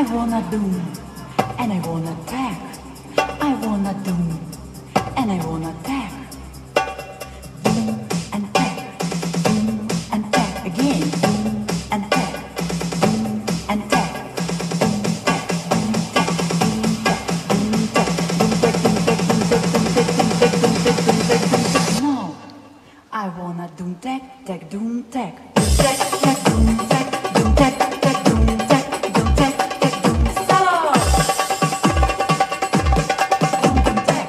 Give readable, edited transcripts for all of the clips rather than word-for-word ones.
wanna do, and I wanna tag. I wanna do, and I wanna tag. Boom and tag, boom and tag again. Boom and tag, boom and tag. No, I wanna doom tag, tag, doom tag. Tag, tag, doom tag, doom tag, tag, doom tag, doom tag, tag, doom solo. Doom tag.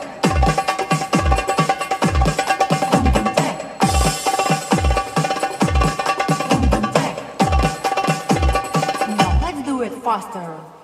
Doom tag. Doom tag. Now let's do it faster.